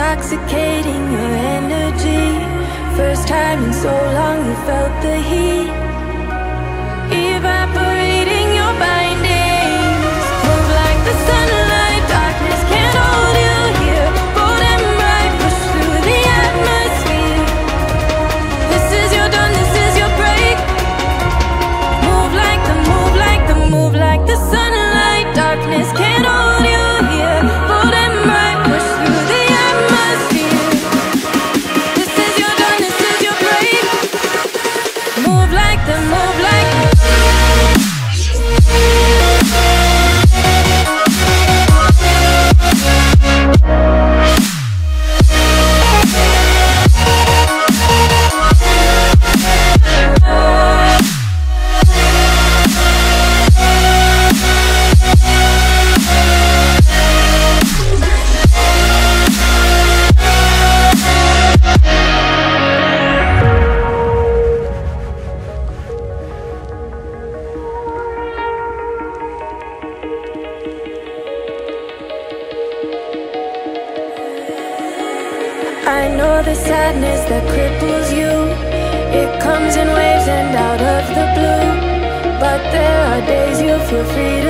intoxicating your energy. First time in so long you felt the heat evaporating your bindings. Move like the sunlight, darkness can't hold you here. Bold and bright, push through the atmosphere. This is your dawn, this is your break. Move like the, move like the, move like the sunlight. Darkness can't hold you here. Bold and bright, push through the atmosphere. This is your dawn, this is your break. Move like the, move like the. I know the sadness that cripples you. It comes in waves and out of the blue. But there are days you feel free